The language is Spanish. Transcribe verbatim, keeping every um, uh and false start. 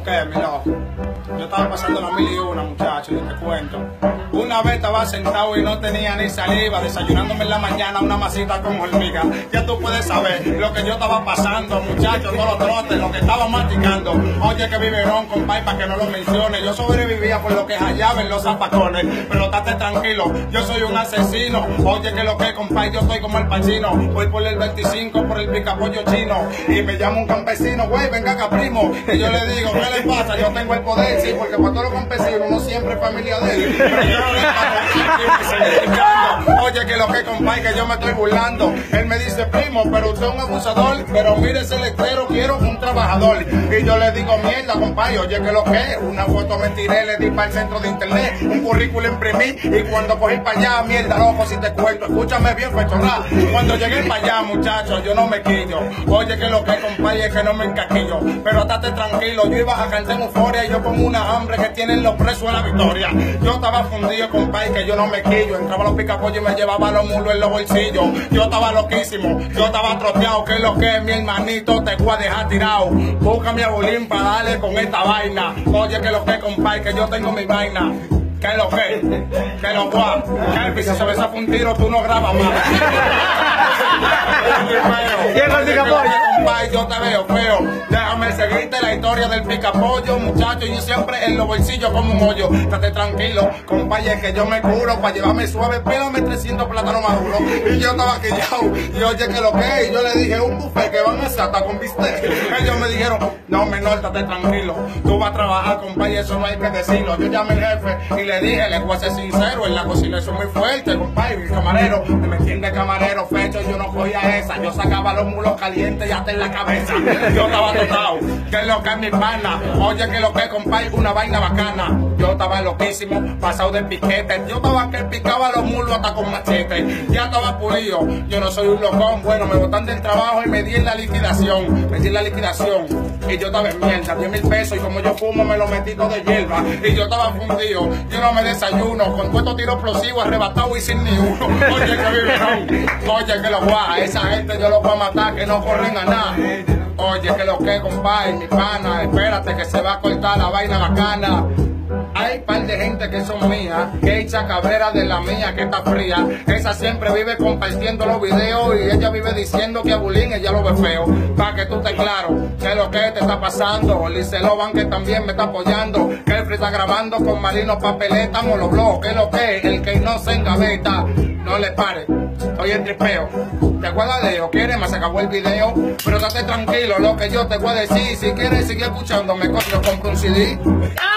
que, mi loco? Yo estaba pasando la mil y una, muchachos, yo te cuento. Una vez estaba sentado y no tenía ni saliva, desayunándome en la mañana una masita con hormiga. Ya tú puedes saber lo que yo estaba pasando, muchachos, todos los trotes, lo que estaba masticando. Oye, que viverón, compadre, para que no lo mencione. Yo sobrevivía por lo que hallaba en los zapacones, pero estate tranquilo, yo soy un asesino. Oye, que lo que, compadre, yo estoy como el Pacino. Voy por el veinticinco, por el picapollo chino, y me llama un campesino, güey, venga acá, primo. Y yo le digo, ¿qué le pasa? Yo tengo el poder, sí, porque para todos los campesinos uno siempre es familia de él. Pero yo no le pago. Oye, que lo que, compadre, que yo me estoy burlando. Él me dice, primo, pero usted es un abusador, pero mire ese letrero, quiero un trabajador. Y yo le digo, mierda, compadre, oye, que lo que, una foto me tiré, le di para el centro de internet, un currículo imprimí, y cuando cogí para allá, mierda, loco, si te cuento, escúchame bien, fechorra. Cuando llegué para allá, muchachos, yo no me quillo. Oye, que lo que, compadre, es que no me encaquillo. Pero estate tranquilo, yo iba a cantar en euforia y yo con una hambre que tienen los presos en la Victoria. Yo estaba fundido, compadre, que yo no me quillo. Entraba a los picapollos y me llevaba los mulos en los bolsillos. Yo estaba loquísimo, yo estaba troteado, que es lo que es, mi hermanito, te voy a dejar tirado. Busca mi abolín para darle con esta vaina. Oye, que lo que, compadre, que yo tengo mi vaina. ¿Qué es lo que? ¿Qué es lo guap? Kelpi, si se besa un tiro, tú no grabas más. ¿Quién es el picapollo? Compadre, yo te veo feo. Déjame seguirte la historia del picapollo, muchacho. Yo siempre en los bolsillos como un hoyo. Estate tranquilo, compadre, que yo me curo para llevarme suave. Pélame trescientos plátanos maduros. Y yo estaba quillado. Y oye, que lo que. Y yo le dije, un buffet que van a hacer hasta con bistec. Ellos me dijeron, no, menor, estate tranquilo. Tú vas a trabajar, compadre, eso no hay que decirlo. Yo llamé al jefe y le dije, le voy a ser sincero, en la cocina eso es muy fuerte, compadre. Mi camarero, me entiende, camarero, fecho, yo no cogía esa. Yo sacaba los mulos calientes y hasta en la cabeza. Yo estaba tocado, que es lo que es mi pana. Oye, que lo que es, compadre, una vaina bacana. Yo estaba loquísimo, pasado de piquete. Yo estaba que picaba los mulos hasta con machete. Ya estaba pulido, yo no soy un locón. Bueno, me botan del trabajo y me di en la liquidación. Me di en la liquidación y yo estaba en mierda, diez mil pesos. Y como yo fumo, me lo metí todo de hierba. Y yo estaba fundido, yo no me desayuno. Con todo estos tiros explosivos, arrebatado y sin ni uno. Oye, que vivirón, oye, que los guay, esa gente yo los voy a matar, que no corren a nada. Oye, que lo que, compadre, mi pana, espérate que se va a cortar la vaina bacana. Hay un par de gente que son mías, que echa cabrera de la mía que está fría. Esa siempre vive compartiendo los videos y ella vive diciendo que a Bulín ella lo ve feo. Pa' que tú estés claro, que lo que te está pasando. Lice Loban que también me está apoyando. Que el está grabando con Marino Papeleta, Moloblo. Que lo que el que no se engaveta, no le pare. Oye, el tripeo. ¿Te acuerdas de ellos? ¿Quieres? Me se acabó el video. Pero estate tranquilo, lo que yo te voy a decir. Si quieres seguir escuchándome, coño, compro un C D.